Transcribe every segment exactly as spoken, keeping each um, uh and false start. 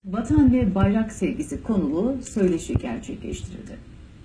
Vatan ve bayrak sevgisi konulu söyleşi gerçekleştirildi.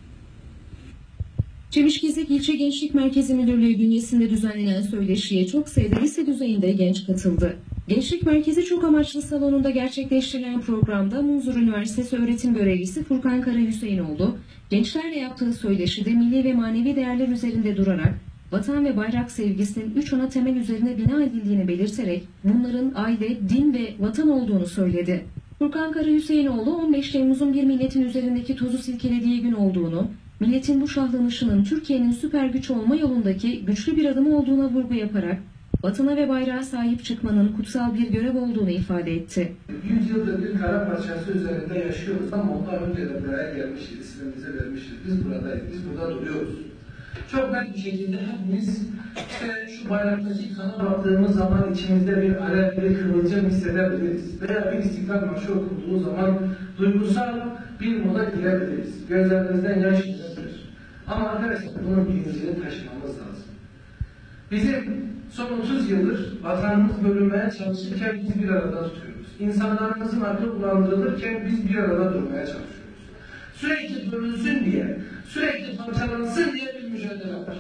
Çemişgezek İlçe Gençlik Merkezi Müdürlüğü bünyesinde düzenlenen söyleşiye çok sayıda lise düzeyinde genç katıldı. Gençlik Merkezi Çok Amaçlı Salonu'nda gerçekleştirilen programda Munzur Üniversitesi öğretim görevlisi Furkan Karahüseyinoğlu, gençlerle yaptığı söyleşide milli ve manevi değerler üzerinde durarak vatan ve bayrak sevgisinin üç ana temel üzerine bina edildiğini belirterek bunların aile, din ve vatan olduğunu söyledi. Furkan Karahüseyinoğlu on beş Temmuz'un bir milletin üzerindeki tozu silkelediği gün olduğunu, milletin bu şahlanışının Türkiye'nin süper güç olma yolundaki güçlü bir adım olduğuna vurgu yaparak vatana ve bayrağa sahip çıkmanın kutsal bir görev olduğunu ifade etti. Yüz yıldır bir kara parçası üzerinde yaşıyoruz ama ondan önce de buraya gelmişiz, ismimizi vermişiz. Biz buradayız, biz burada duruyoruz. Çok net bir şekilde hepimiz işte şu bayraktaki kana baktığımız zaman içimizde bir alev, bir kıvılcım hissedebiliriz. Veya bir istiklal marşı okunduğu zaman duygusal bir moda girebiliriz. Gözlerimizden yaş gelebilir. Ama arkadaşlar bunun bilincini taşımamız lazım. Bizim son otuz yıldır vatanımız bölünmeye çalışırken biz bir arada tutuyoruz. İnsanlarımızın aklı bulandırılırken biz bir arada durmaya çalışıyoruz. Sürekli bölünsün diye, sürekli parçalansın diye bir mücadele var.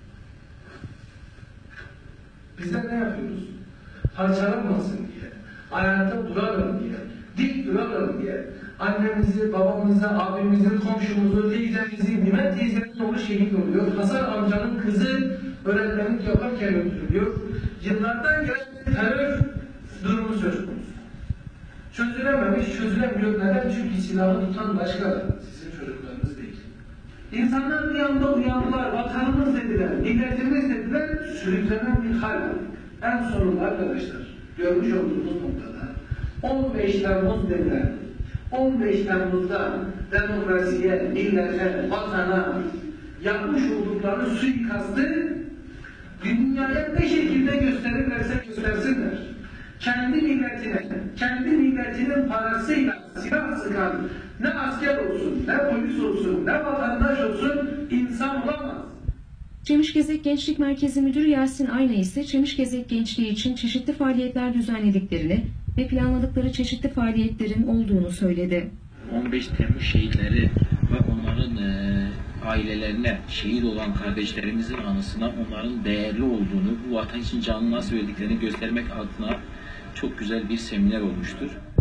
Bizler ne yapıyoruz? Parçalanmasın diye, ayakta duralım diye, dik duralım diye, annemizi, babamızı, abimizi, komşumuzu, teyzemizi, Nimet teyzenin oğlu şehit oluyor. Hasan amcanın kızı öğretmenlik yaparken öldürülüyor. Yıllardan gelen terör durumu söz konusu. Çözülememiş, çözülemiyor. Neden? Çünkü silahı tutan başka, sizin çocuklarınız değil. İnsanlar bir anda uyandılar, vatanımız dediler, milletimiz dediler, sürüklenen bir hal var. En sonunda arkadaşlar, görmüş olduğunuz noktada on beş Temmuz dediler. on beş Temmuz'da demokrasiye, millete, vatana yapmış oldukları suikastı dünyaya ne şekilde gösterirlerse göstersinler. Kendi milletine, kendi milletinin parasıyla silah sıkan ne asker olsun, ne polis olsun, ne vatandaş olsun insan olamaz. Çemişgezek Gençlik Merkezi Müdürü Yasin Ayna ise Çemişgezek gençliği için çeşitli faaliyetler düzenlediklerini ve planladıkları çeşitli faaliyetlerin olduğunu söyledi. on beş Temmuz şehitleri ve onların e, ailelerine, şehit olan kardeşlerimizin anısına onların değerli olduğunu, bu vatan için canını nasıl verdiklerini göstermek adına çok güzel bir seminer olmuştur.